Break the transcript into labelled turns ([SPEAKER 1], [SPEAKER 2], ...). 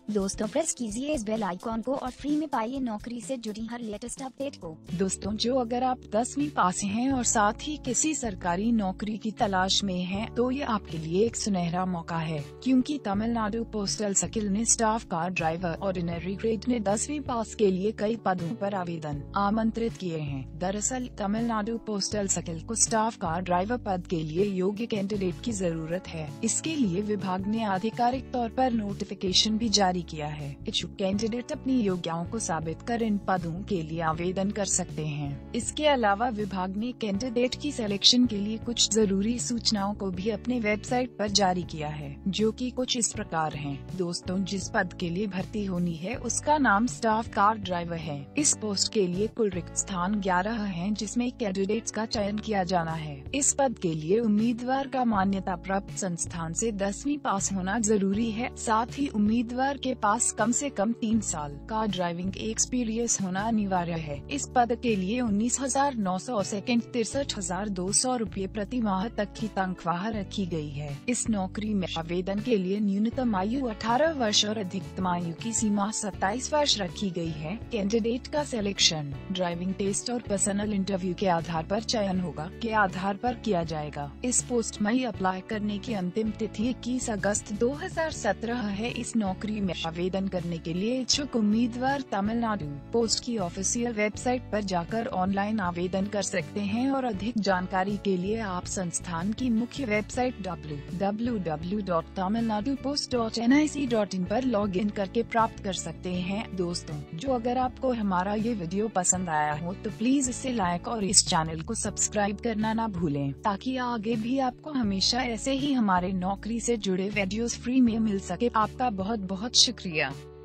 [SPEAKER 1] दोस्तों प्रेस कीजिए इस बेल आइकॉन को और फ्री में पाइए नौकरी से जुड़ी हर लेटेस्ट अपडेट को।
[SPEAKER 2] दोस्तों अगर आप 10वीं पास हैं और साथ ही किसी सरकारी नौकरी की तलाश में हैं, तो ये आपके लिए एक सुनहरा मौका है, क्योंकि तमिलनाडु पोस्टल सर्किल ने staff car driver ordinary grade ने 10वीं पास के लिए कई पदों पर आवेदन आमंत्रित किए हैं। दरअसल तमिलनाडु पोस्टल सर्किल को स्टाफ कार ड्राइवर पद के लिए योग्य कैंडिडेट की जरूरत है। इसके लिए विभाग ने आधिकारिक तौर पर नोटिफिकेशन भी जारी किया है। इच्छुक कैंडिडेट अपनी योग्यताओं को साबित कर इन पदों के लिए आवेदन कर सकते हैं। इसके अलावा विभाग ने कैंडिडेट की सिलेक्शन के लिए कुछ जरूरी सूचनाओं को भी अपने वेबसाइट पर जारी किया है, जो कि कुछ इस प्रकार हैं। दोस्तों, जिस पद के लिए भर्ती होनी है उसका नाम स्टाफ कार ड्राइवर है। इस पोस्ट के लिए कुल रिक्त स्थान 11 हैं, जिसमें कैंडिडेट्स का चयन किया जाना है। इस पद के लिए उम्मीदवार का मान्यता प्राप्त संस्थान से 10वीं पास होना जरूरी है। साथ ही उम्मीदवार के पास कम से कम 3 साल का ड्राइविंग एक्सपीरियंस होना अनिवार्य है। इस पद के लिए 19,900 सेकंड 63,200 रूपए प्रति माह तक की तनख्वाह रखी गई है। इस नौकरी में आवेदन के लिए न्यूनतम आयु 18 वर्ष और अधिकतम आयु की सीमा 27 वर्ष रखी गई है। कैंडिडेट का सिलेक्शन ड्राइविंग टेस्ट और पर्सनल इंटरव्यू के आधार पर चयन होगा के आधार पर किया जाएगा। इस पोस्ट में अप्लाई करने की अंतिम तिथि 21 अगस्त 2017 है। इस नौकरी में आवेदन करने के लिए इच्छुक उम्मीदवार तमिलनाडु पोस्ट की ऑफिशियल वेबसाइट पर जाकर ऑनलाइन आवेदन कर सकते हैं और अधिक जानकारी के लिए आप संस्थान की मुख्य वेबसाइट www.tamilnadupost.nic.in पर लॉगिन करके प्राप्त कर सकते हैं। दोस्तों, अगर आपको हमारा ये वीडियो पसंद आया हो तो प्लीज इसे लाइक और इस चैनल को सब्सक्राइब करना ना भूलें, ताकि आगे भी आपको हमेशा ऐसे ही हमारे नौकरी से जुड़े वीडियोस फ्री में मिल सके। आपका बहुत बहुत शुक्रिया।